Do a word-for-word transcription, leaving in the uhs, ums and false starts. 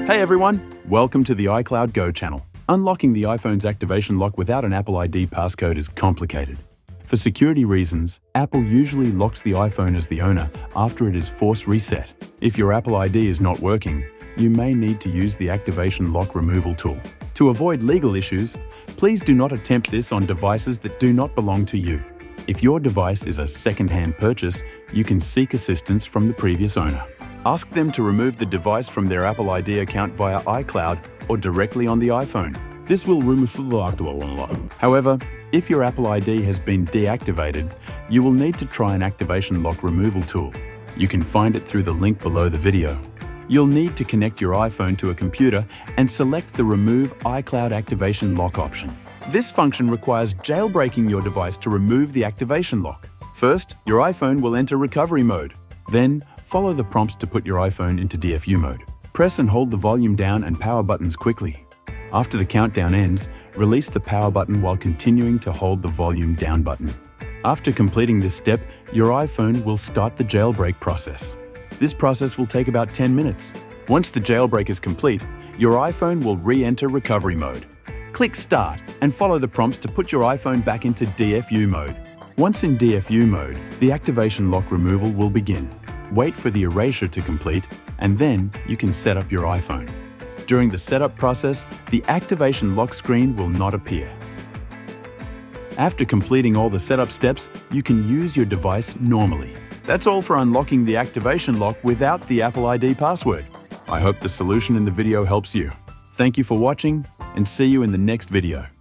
Hey everyone, welcome to the iCloud Go channel. Unlocking the iPhone's activation lock without an Apple I D passcode is complicated. For security reasons, Apple usually locks the iPhone as the owner after it is force reset. If your Apple I D is not working, you may need to use the activation lock removal tool. To avoid legal issues, please do not attempt this on devices that do not belong to you. If your device is a second-hand purchase, you can seek assistance from the previous owner. Ask them to remove the device from their Apple I D account via iCloud or directly on the iPhone. This will remove the lock. However, if your Apple I D has been deactivated, you will need to try an activation lock removal tool. You can find it through the link below the video. You'll need to connect your iPhone to a computer and select the Remove iCloud Activation Lock option. This function requires jailbreaking your device to remove the activation lock. First, your iPhone will enter recovery mode. Then, follow the prompts to put your iPhone into D F U mode. Press and hold the volume down and power buttons quickly. After the countdown ends, release the power button while continuing to hold the volume down button. After completing this step, your iPhone will start the jailbreak process. This process will take about ten minutes. Once the jailbreak is complete, your iPhone will re-enter recovery mode. Click Start and follow the prompts to put your iPhone back into D F U mode. Once in D F U mode, the activation lock removal will begin. Wait for the erasure to complete, and then you can set up your iPhone. During the setup process, the activation lock screen will not appear. After completing all the setup steps, you can use your device normally. That's all for unlocking the activation lock without the Apple I D password. I hope the solution in the video helps you. Thank you for watching, and see you in the next video.